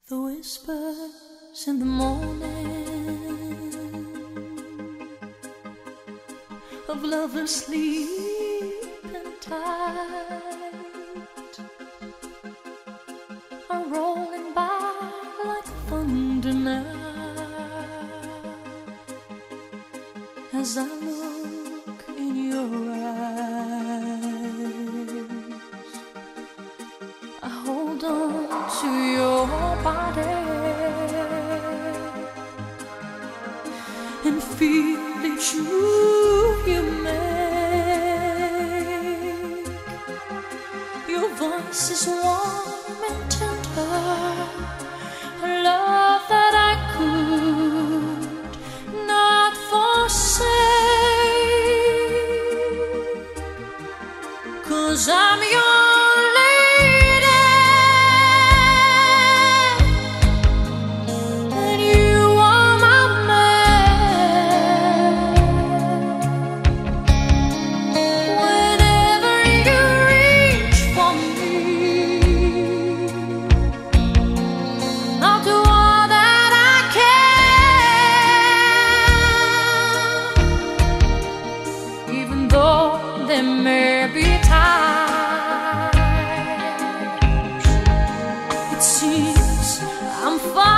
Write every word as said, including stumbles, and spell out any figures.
The whispers in the morning of lovers sleeping tight are rolling by like thunder now as I look in your eyes. I hold on to your body and feel each move you make. Your voice is warm and tender, a love that I could not forsake, 'cause I'm your there may be times it seems I'm far